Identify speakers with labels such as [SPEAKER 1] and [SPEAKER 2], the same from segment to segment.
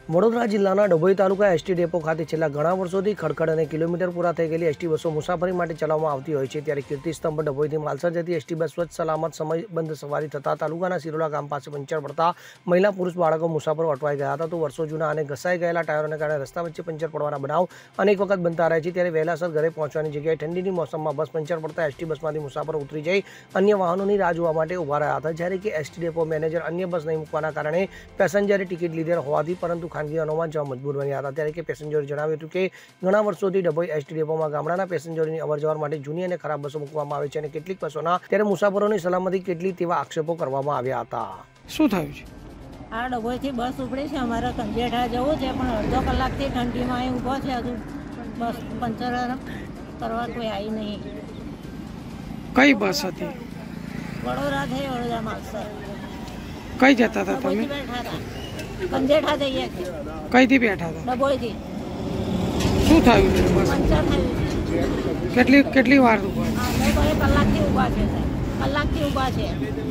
[SPEAKER 1] વડોદરા જિલ્લાના ડભોઈ તાલુકા ST depot ખાતે છેલ્લા ઘણા વર્ષોથી ખડખડ અને કિલોમીટર પૂરા થઈ ગયેલી એસટી બસો મુસાફરી માટે ચલાવવામાં આવતી હોય છે, ત્યારે કીર્તિસ્તંભ ડભોઈથી માલસર જતી એસટી બસ સ્વચ્છ સલામત સમયબંધ સવારી થતાં તાલુકાના સિરોલા ગામ પાસે પંચર પડતા મહિલા પુરુષ બાળકો મુસાફરો અટવાઈ ગયા હતા. તો વર્ષો જૂના અને ઘસાઈ ગયેલા ટાયરોને કારણે રસ્તા વચ્ચે પંચર પડવાના બનાવ અનેક વખત બનતા રહે છે, ત્યારે વહેલાસર ઘરે પહોંચવાની જગ્યાએ ઠંડીની મોસમમાં બસ પંચર પડતા એસટી બસમાંથી મુસાફરો ઉતરી જઈ અન્ય વાહનોની રાહ જોવા માટે ઊભા રહ્યા હતા, જ્યારે કે એસટી ડેપો મેનેજર અન્ય બસ નહીં મૂકવાના કારણે પેસેન્જરે ટિકિટ લીધેલ હોવાથી પરંતુ ખાનગી વાહનોમાં જવા મજબૂર બન્યા હતા. ત્યારે કે પેસેન્જરોએ જણાવ્યું હતું કે ઘણા વર્ષોથી ડભોઈ એસટી ડેપોમાં ગામડાના પેસેન્જરોની અવરજવર માટે જૂની અને ખરાબ બસો મૂકવામાં આવે છે અને કેટલીક બસોના ત્યારે મુસાફરોની સલામતી કેટલી તેવા આક્ષેપો કરવામાં આવ્યા હતા. શું થયું છે?
[SPEAKER 2] આ ડભોઈથી બસ ઉપડી છે, અમારે કંજેઠા જવું છે, પણ અડધો કલાકથી ઠંડીમાં અહીં ઊભો છે, હજુ બસ પંચર કરવા કોઈ આવી નહીં.
[SPEAKER 3] કઈ બસ હતી?
[SPEAKER 2] વડોદરા થઈ વડોદરા માલસર.
[SPEAKER 3] કઈ જતા હતા તમે?
[SPEAKER 2] બેઠા હતા, કંજેઠા જઈએ છીએ.
[SPEAKER 3] કઈથી બેઠા હતા?
[SPEAKER 2] ડભોઈથી.
[SPEAKER 3] શું થયું છે? બસ
[SPEAKER 2] પંચર થયું છે.
[SPEAKER 3] કેટલી વાર ઉભા?
[SPEAKER 2] કલાકથી ઊભા છે, કલાકથી ઊભા છે.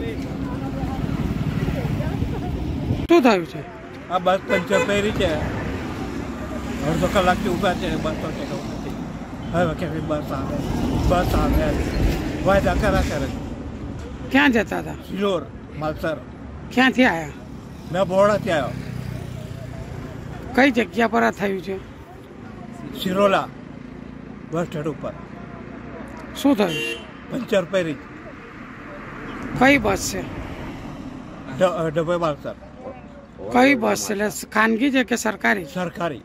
[SPEAKER 3] શું થયું છે?
[SPEAKER 4] આ બસ પંચર પહેરી છે, અડધો કલાકથી ઊભા છે, બસ તો નથી. હવે કેવી બસ આવે વાયદા કરા કરે.
[SPEAKER 3] ક્યાં જતા હતા?
[SPEAKER 4] સિલોર માલસર.
[SPEAKER 3] ક્યાંથી આવ્યા?
[SPEAKER 4] મેં બોર્ડથી આવ્યો.
[SPEAKER 3] કઈ જગ્યા પર આ થયું છે?
[SPEAKER 4] સિરોલા બસ સ્ટેન્ડ ઉપર.
[SPEAKER 3] શું થયું?
[SPEAKER 4] પંચર પહેરી.
[SPEAKER 3] કઈ બસ છે?
[SPEAKER 4] ડભોઈ માલસર.
[SPEAKER 3] કઈ બસ છે? એટલે ખાનગી છે કે સરકારી?
[SPEAKER 4] સરકારી.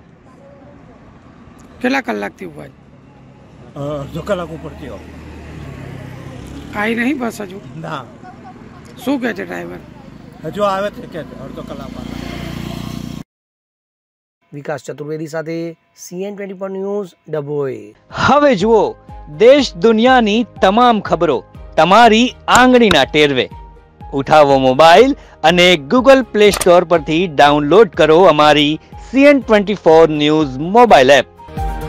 [SPEAKER 3] કેટલા કલાકથી ઉભા?
[SPEAKER 4] અડધો કલાક ઉપર થયો.
[SPEAKER 3] આવી નહીં બસ હજુ?
[SPEAKER 4] ના.
[SPEAKER 3] શું કહે છે ડ્રાઈવર?
[SPEAKER 4] હજુ આવે છે કે અડધો કલાકમાં.
[SPEAKER 1] વિકાસ ચતુર્વેદી સાથે CN24 ન્યૂઝ ડભોઈ.
[SPEAKER 5] હવે જુઓ દેશ દુનિયાની તમામ ખબરો તમારી આંગળીના ટેરવે. ઉઠાવો મોબાઈલ અને Google Play Store પરથી ડાઉનલોડ કરો અમારી CN24 ન્યૂઝ મોબાઈલ એપ.